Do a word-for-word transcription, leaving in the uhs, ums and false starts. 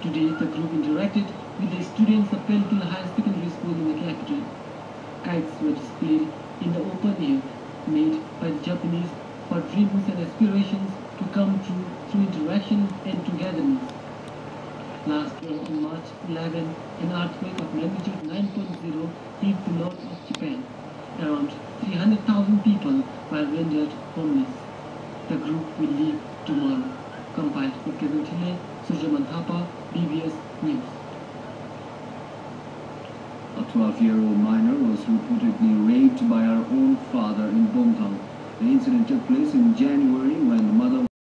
Today, the group interacted with the students of Peltil High Secondary School in the capital. Kites were displayed in the open air, made by the Japanese for dreams and aspirations to come true through interaction and togetherness. Last year, on March eleventh, an earthquake of magnitude nine point zero hit the north of Japan. Around three hundred thousand people were rendered homeless. The group will leave tomorrow. Compiled for Kevin Tile, Surjaman Thapa, B B S News. A twelve-year-old minor was reportedly raped by her own father in Bongkang. The incident took place in January when the mother